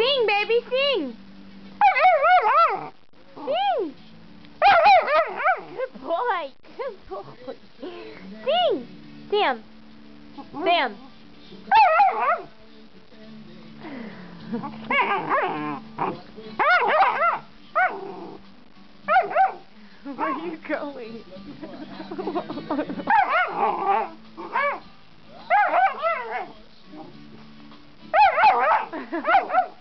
Sing, baby, sing. Sing. Good boy. Good boy. Sing. Sam. Sam. Where are you going?